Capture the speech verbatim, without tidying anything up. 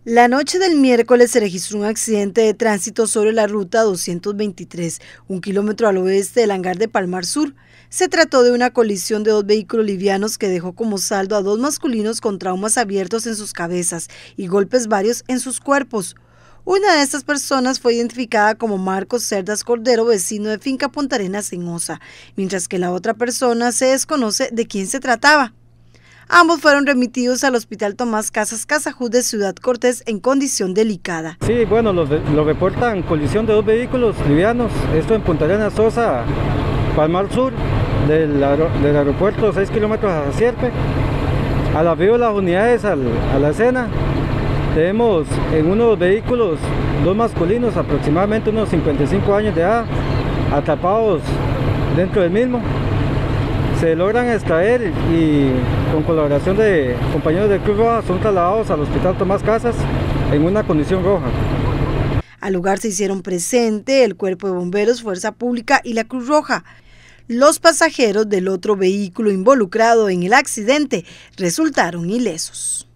La noche del miércoles se registró un accidente de tránsito sobre la ruta doscientos veintitrés, un kilómetro al oeste del hangar de Palmar Sur. Se trató de una colisión de dos vehículos livianos que dejó como saldo a dos masculinos con traumas abiertos en sus cabezas y golpes varios en sus cuerpos. Una de estas personas fue identificada como Marcos Cerdas Cordero, vecino de Finca Punta Arenas en Osa, mientras que la otra persona se desconoce de quién se trataba. Ambos fueron remitidos al Hospital Tomás Casas Casajús de Ciudad Cortés en condición delicada. Sí, bueno, lo, lo reportan colisión de dos vehículos livianos, esto en Punta Arenas, Osa, Palmar Sur, del, aer del aeropuerto, seis kilómetros a Sierpe. Al arribo de las unidades al, a la escena, tenemos en uno de los vehículos dos masculinos, aproximadamente unos cincuenta y cinco años de edad, atrapados dentro del mismo. Se logran extraer y con colaboración de compañeros de Cruz Roja son trasladados al Hospital Tomás Casas en una condición roja. Al lugar se hicieron presente el Cuerpo de Bomberos, Fuerza Pública y la Cruz Roja. Los pasajeros del otro vehículo involucrado en el accidente resultaron ilesos.